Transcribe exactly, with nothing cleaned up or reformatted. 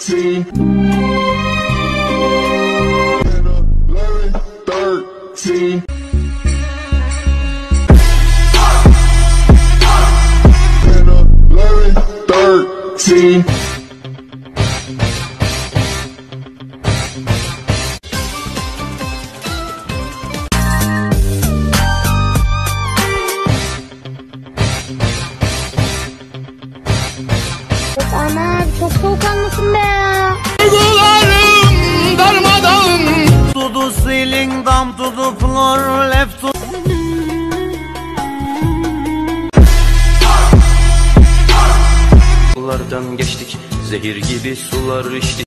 thirteen. thirteen. thirteen. Ana çok soğukkanlısın be ya. Duygularım darmadağın. To the ceiling, down to the floor, left to... Sulardan geçtik, zehir gibi sular içtik.